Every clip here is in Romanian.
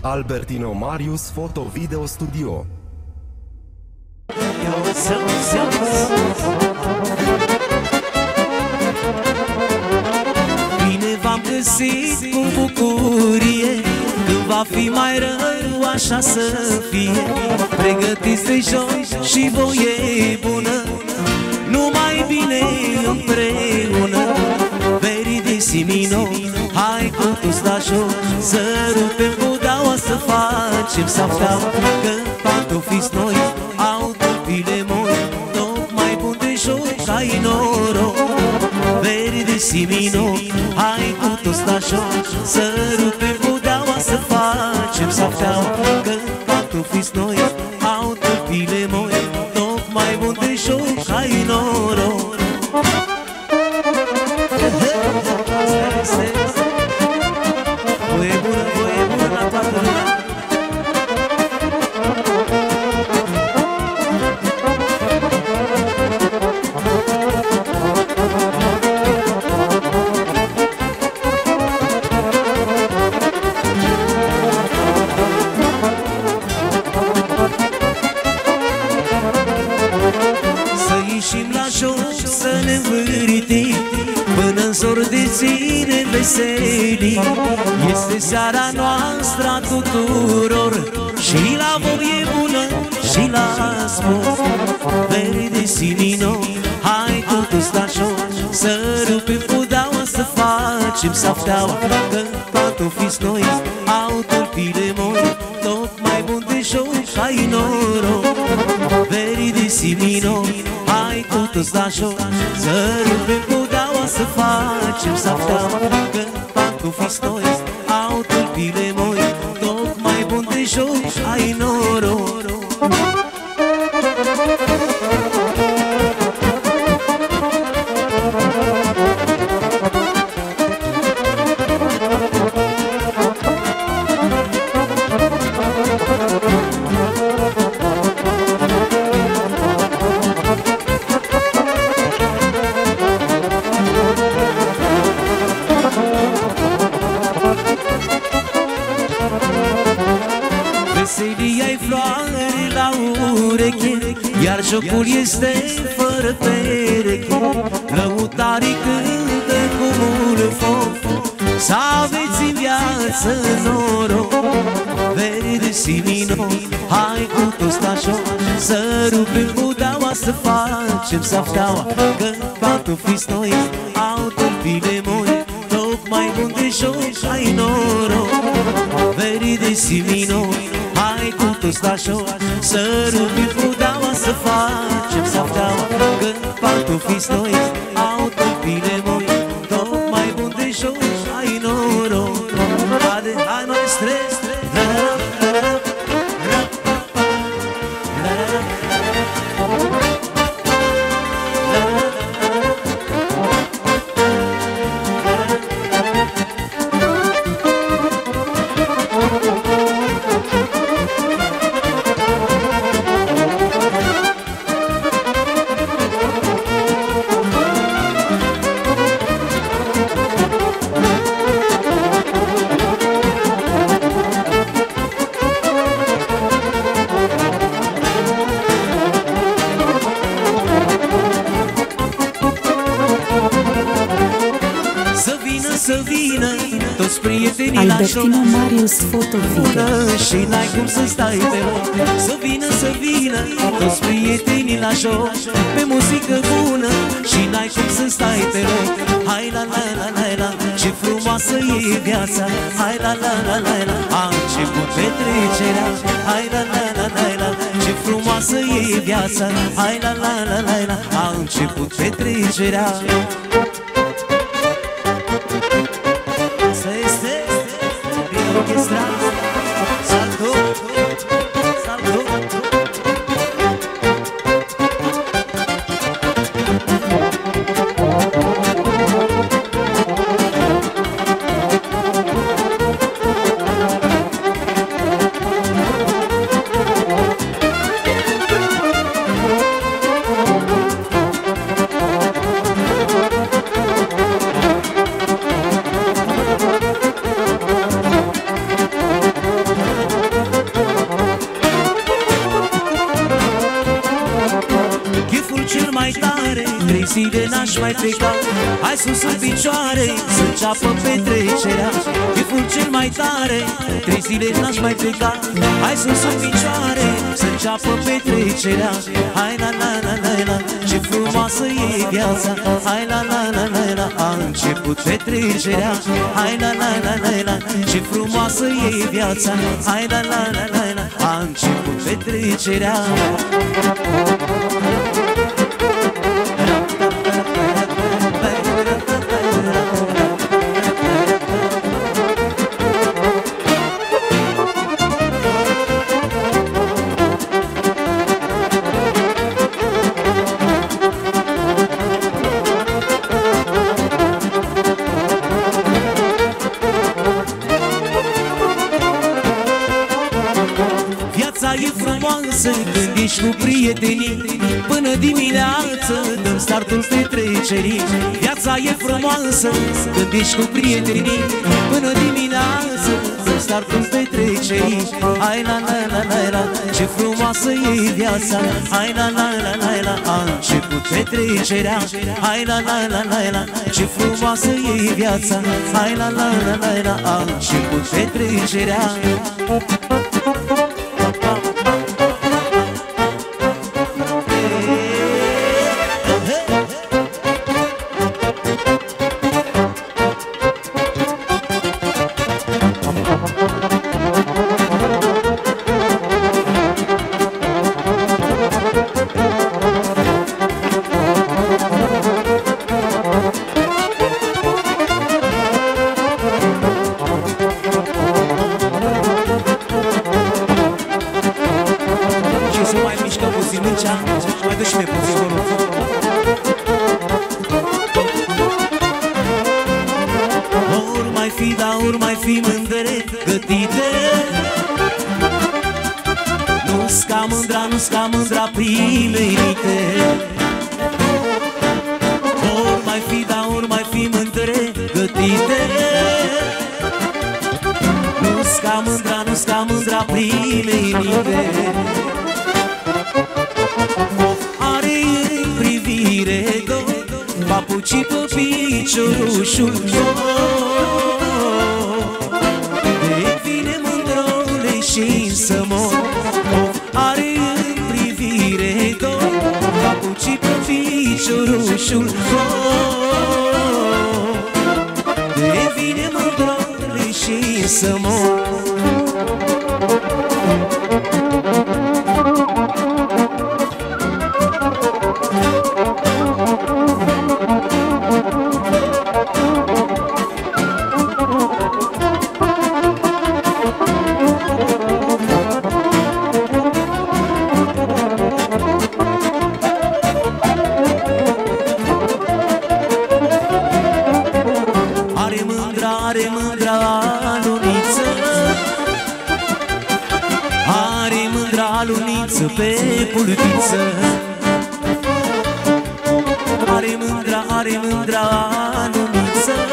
Albertino Marius Foto Video Studio. Bine v-am găsit cu bucurie, când va fi mai rău așa să fie. Pregătiți de joc și voie bună, numai bine împreună. Veridisimino, hai cu toți la joc, să rupem budaua, să facem safteau. Că pantofii noi au tăpile moi, tocmai bun de joc, ai noroc. Veridisimino, hai cu toți la joc, să rupem budaua, să facem safteau. Că pantofii noi au tăpile moi, tocmai bun de joc, ai noroc. Voie bună la toată lumea. Să ieșim la joc, să ne învârtim, până-n zor de ține veselii. Este seara noastră a tuturor, și la voie bună și la sport. Veridisimino, hai totuși la joc, să rupem budaua, să facem safteaua. Că pantofii noi au tălpile moi, tocmai bun de joc, ai noroc. Veridisimino, hai totuși la joc, să rupem budaua, să facem safteaua. Că pantofii noi au tălpile moi, tocmai bun de joc, ai noroc. Veselia-i floare la ureche, iar jocul este fără pereche. Lăutarii cântă cu mult foc, să aveți în viață noroc. Veridisimino, hai cu toți la joc, să rupem budaua, să facem safteaua. Că pantofii noi au tălpile moi, tocmai bun de joc, ai noroc. Veridisimino, hai cu toți la joc, să rupem budaua, să facem safteaua. Că pantofii noi au tălpile moi, tocmai bun de joc, ai noroc. Haide, hai mai stres, să vină toți prietenii la joc. Albertino Marius Foto Video. Și n-ai cum să stai pe loc. Să vină toți prietenii la joc, pe muzică bună, și n-ai cum să stai pe loc. Hai la la la la la, ce frumoasă e viața. Hai la la la la la, a început petrecerea. Hai la la la la la, ce frumoasă e viața. Hai la la la la la, a început petrecerea. Orchestra, salut, salut. n-aș mai pleca. Hai sus în picioare, să înceapă petrecerea. Chiful cel mai tare, 3 zile n-aș mai pleca. Hai sus în picioare, să înceapă petrecerea. Hai la la la la la, ce frumoasă e viața. Hai la la la la la, a început petrecerea. Hai la la la la la, ce frumoasă e viața. Hai la la la la la, a început petrecerea. E frumoasă când ești cu prietenii. Până dimineață dăm startul petrecerii. Viața e frumoasă când ești cu prietenii. Până dimineață dăm startul petrecerii. Hai la la la la la, ce frumoasă e viața. Hai la la la la la, a început petrecerea. Hai la la la la la, ce frumoasă e viața. Hai la la la la la, a început petrecerea. Mai dă și mie puțin, vă rog. Ori mai fi, da, ori mai fi mândre gătite. Nu-s ca mândra, nu-s ca mândra primenite. Ori mai fi, da, ori mai fi mândre gătite. Nu-s ca mândra, nu-s ca mândra primenite. Papucii pe piciorușul devine mândrole și să mor. Are în privire dor, papucii pe piciorușul devine mândrole și să mor. Are mândra aluniță, are mândra aluniță pe pulpiță. Are mândra aluniță,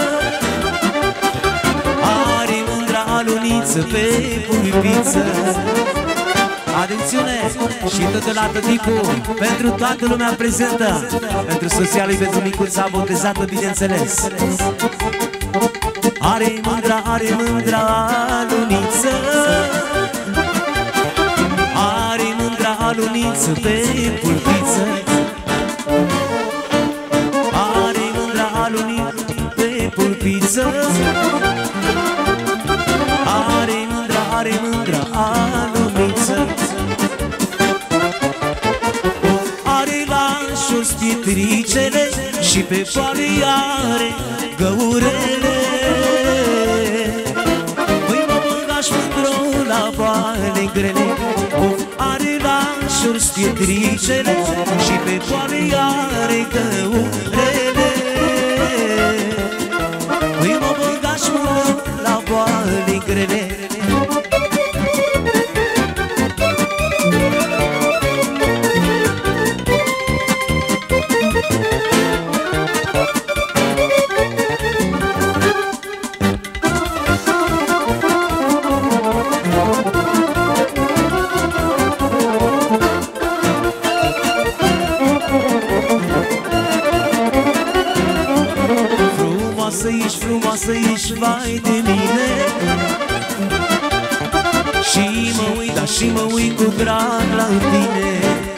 are mândra aluniță pe pulpiță. Atențiune! Și totodată tipul pentru toată lumea prezentă, pentru soția lui, pentru micuța botezată, bineînțeles. Are mândra aluniță, are mândra aluniță pe pulpiță. Are mândra aluniță pe pulpiță. Are mândra aluniță. Are la jos pietricele și pe poale are găurele. La boale grele, are la șurs pietricele și pe poale are găurele. Păi mă băgași mult la boale grele. vai de mine. Și mă uit, da, și mă uit cu drag la tine.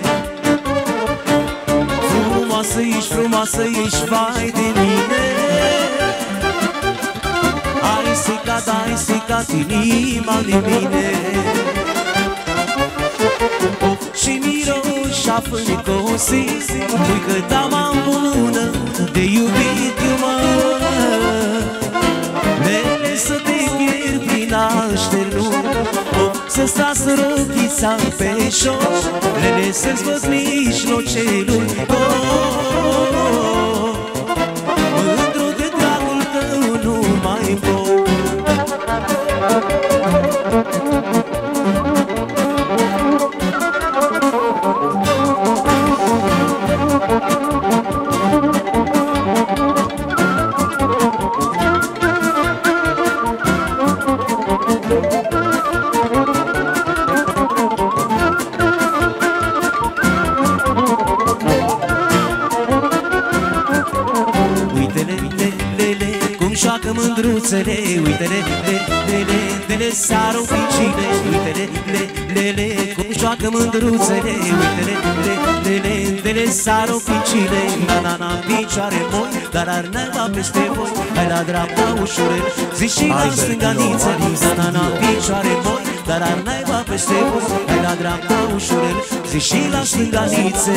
Frumoasă ești, frumoasă ești, vai de mine. Ai secat inima din mine. Și miroși a fâncosit, ui că dama bună de iubit mă. Lele să te pierd prin așternut, să-ți tras rochița pe șoș, lele să-ți văd mijlocelul. Mândru de dragul tău nu mai pot. Mândruțele, uite-le, le sară picile. Uite-le, cum joacă mândruțele. Uite-le, le sară picile. Na-na-na, picioare moi, dar ar naiba peste voi. Hai la dreapta ușurel, zi și la stânganiță. Na-na-na, picioare moi, dar ar naiba peste voi. Hai la dreapta ușurel, zi și la stânganiță.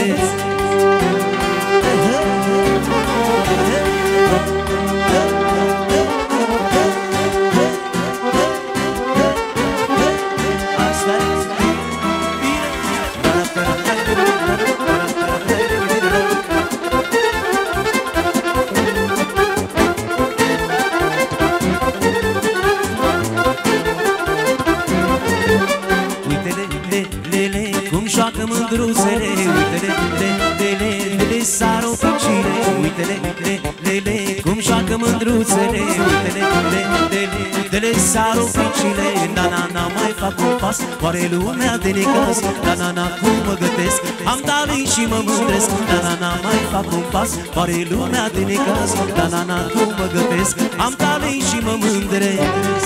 Mândruțele, uite-le, le sară picile. Uite-le, cum joacă mândruțele. Uite-le, le sară picile. Na-na-na, mai fac un pas, oare lumea de necaz. Na-na-na, cum mă gătesc, am talent și mă mândresc. Na-na-na, mai fac un pas, oare lumea de necaz. Na-na-na, cum mă gătesc, am talent și mă mândresc.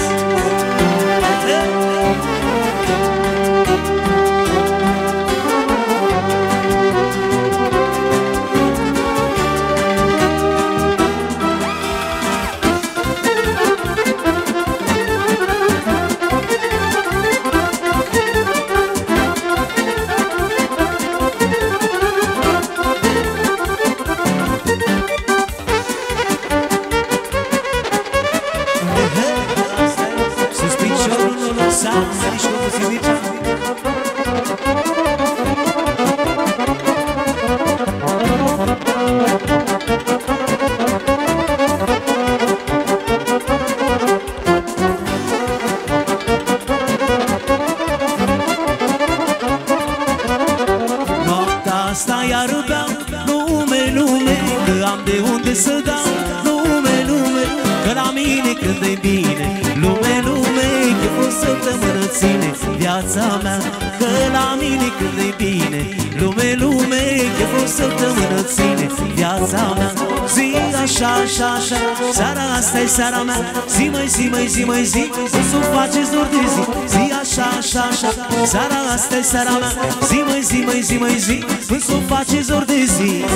Viața mea, că la mine când e bine. Lume, că fost săptămână ține viața mea. Zi așa, seara asta-i seara mea. Zi mai zi, să faceți dor de zi. Zi așa, seara asta-i seara mea. Zi mai zi, să faceți dor de zi.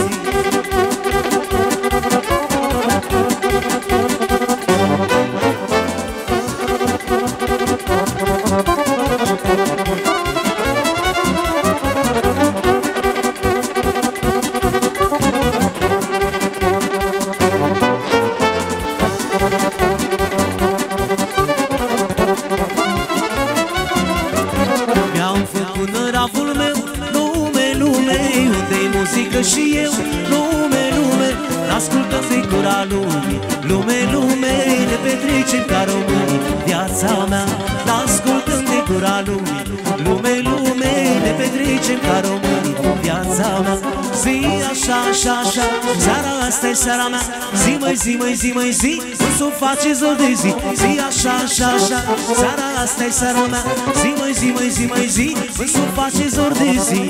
Și eu, lume, n-ascultăm de gura lumii. Lume, ne petrecem ca românii. Viața mea, n-ascultăm de gura lumii. Lume, ne petrecem ca românii. Viața mea, zi așa, seara asta-i seara mea. Zi mai zi, să o faceți o de zi. Zi așa, seara asta-i seara mea. Zi mai zi, să o faceți ori de zi.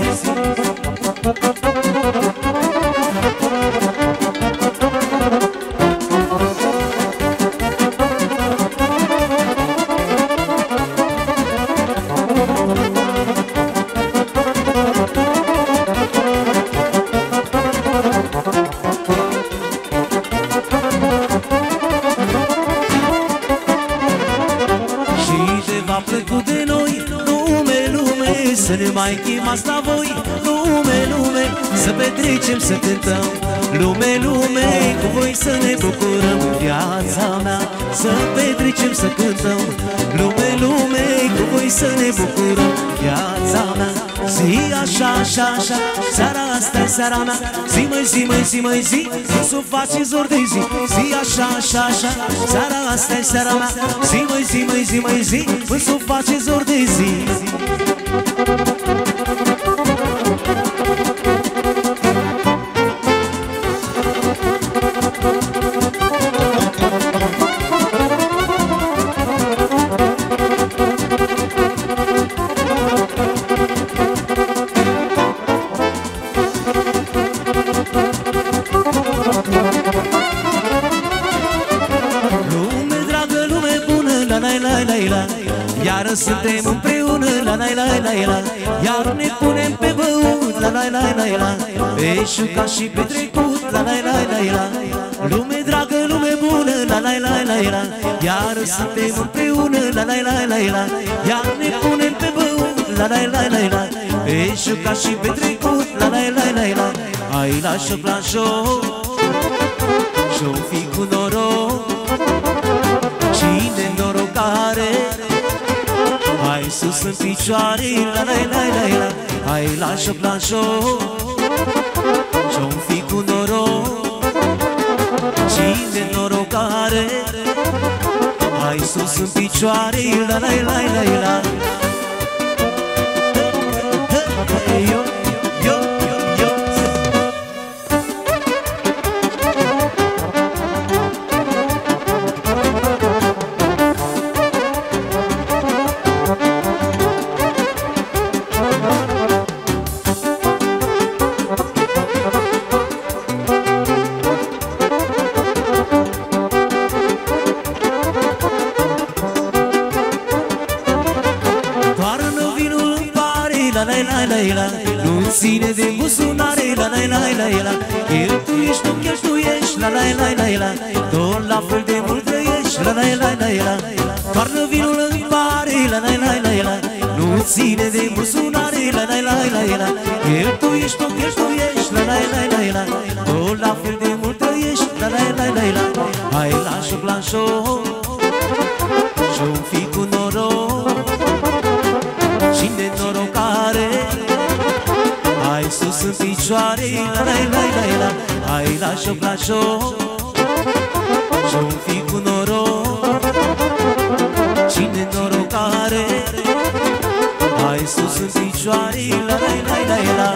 să ne mai chemați la voi. Lume, lume, să petrecem, să cântăm. Lume, lume, cu voi să ne bucurăm. Viața mea, să petrecem, să cântăm. Lume, lume, cu voi să ne bucurăm. Viața mea, zi așa, așa, așa, seara asta e seara mea. Zi, măi, zi, măi, zi, măi, zi, nu s-o face zor de zi. Zi așa, așa, așa, seara asta e seara mea. Zi, măi, zi, măi, zi, măi, zi, nu s-o face zor de zi. Iar suntem împreună, la la la la la. Iar ne punem pe băut, la la la la la. Pe jucat și pe trecut, la la la la la. Lume dragă, lume bună, la la la la la. Iar suntem împreună, la la la la la. Iar ne punem pe băut, la la la la la. Pe jucat și pe trecut, la la la la la. Hai la joc, la joc, și-o fi cu noroc. Cine norocare, hai sus în picioare, la la la la la. Hai la joc, la joc, și-o fi cu noroc. Cine norocare, hai sus în picioare, la la la la la. Yo, yo, yo, yo. Nu ține de buzunare, la la la la la. Cheltuiești, nu cheltuiești, la la la la la. Tot la fel de mult trăiești, la la la la la. Toarnă vinul în pare, la la la la la. Nu ține de buzunare, la la la la la. Cheltuiești, nu cheltuiești, la la la la la. Tot la fel de mult trăiești, la la la la la. Hai la joc, la joc, și-o fi cu noroc. Cine norocare, hai sus în picioare, la la la la la. Hai la joc, la joc, și-o fi cu noroc. Cine norocare, hai sus în picioare, la la la la la.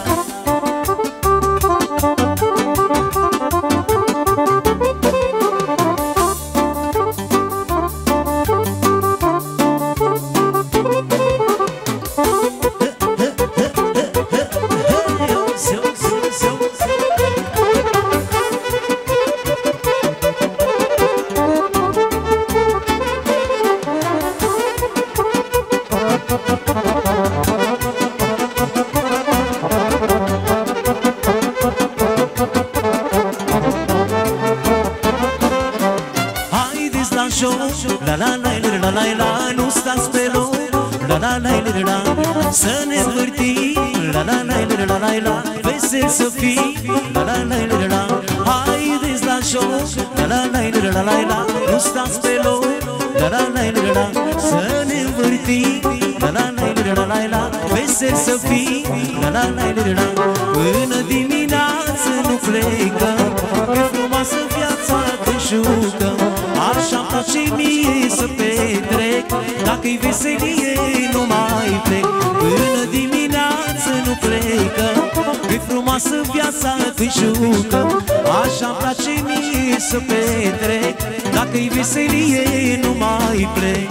La la la la la la, nu stați pe loc, la la la la la. Să ne învârtim, la la la la la la. Vesel să fii, la la la la la. Haideți la joc, la la la la la la. Nu stați pe loc, la la la la la. Să ne învârtim, la la la la la la. Vesel să fii, la la la la la. Până dimineață nu plecăm, e frumoasă viața când jucăm. Așa-mi place mie să petrec, dacă-i veselie nu mai plec. Până dimineață nu plecăm, că-i frumoasă viața când jucăm. Așa-mi place mie să petrec, dacă-i veselie nu mai plec.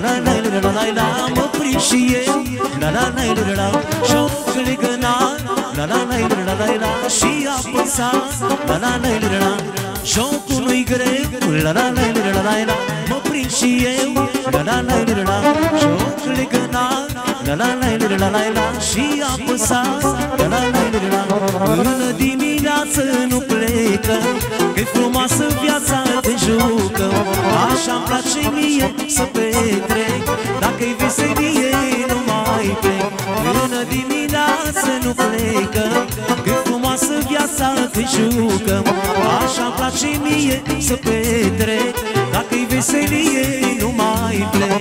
Și eu, la la la la la, jocul legănat, la la la la la la. Și apăsat, la la la la la. Jocul nu-i greu, la la la la la la. Mă prind și eu, la la la la la. Joc legănat, la la la la la la. Și apăsat, la la la la la. Până dimineață nu plecă, că-i frumoasă viața când jucăm. Așa-mi place mie să petrec, dacă-i veselie nu mai plec. Până dimineață nu plecă, că-i frumoasă viața când jucăm. Așa-mi place mie să petrec, dacă-i veselie nu mai plec.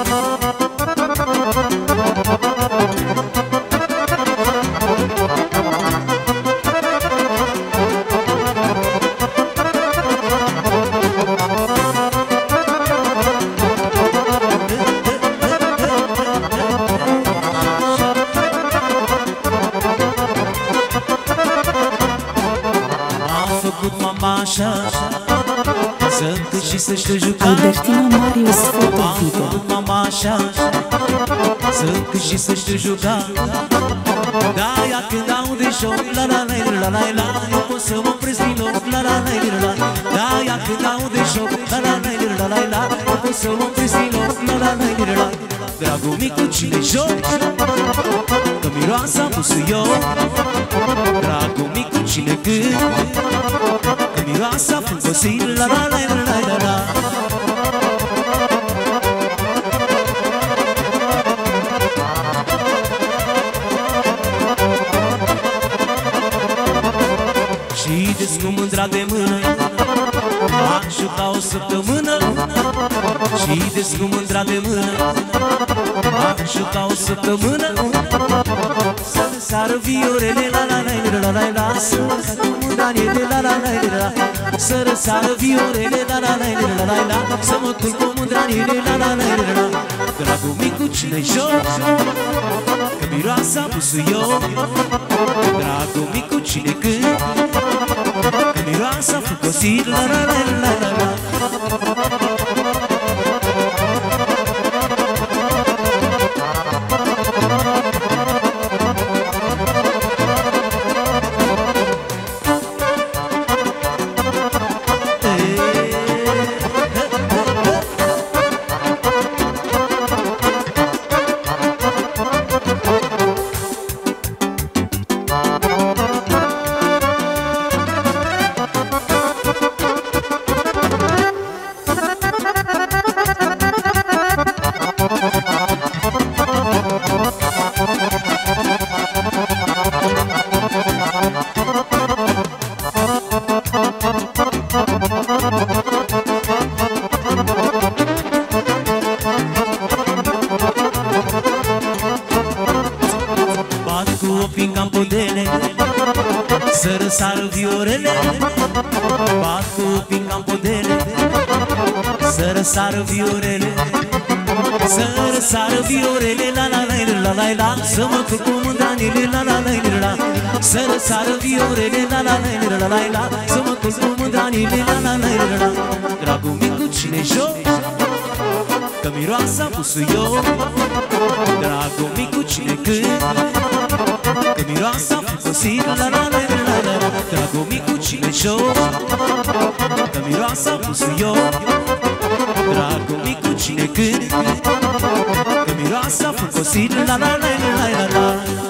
Să-mi cât și să știu juca. Albertino Marius Foto Video. Mama așa, să-mi cât și să știu juca. De-aia când aude joc, la la la la la la, nu pot să mă opresc din loc, la la la la la. De-aia când aude joc, la la la la la la, nu pot să mă opresc din loc, la la la la la. Dragul micu, cine joc? Că miroasa busuioc. Dragul micu, cine cânt? Că miroasa fâncosit, la la la la la la. Și des cu mândra de mână m-aș juca o săptămână. Și des cu mândra de mână m-aș juca o săptămână. Să-mi sară viorele, la la la la la la. Să mă cac cu mândranele, la la la la la. Să răsară viorele, la la la la la la. Să mă culc cu mândranele, la la la la la. Dragul micu, cine joc? Că miroasa busuioc. Dragul micu, cine cânt? Că miroasa fâncosit, la la la la la la. Să răsară viorele, bat cu ping în podele. Să răsară viorele, să răsară viorele, la la la la la la. Să mă culc cu mândranele, la la la la la. Să răsară viorele, la la la la la la. Să mă culc cu mândranele, la la la la la. Dragul micu, cine joc? Că miroasa busuioc. Dragul micu, cine cânt? Că miroasa fâncosit, la la la la la. Dragul micu, cine joc? Că miroasa busuioc. Dragul micu, cine cânt? Că miroasa fâncosit, la la la la la la.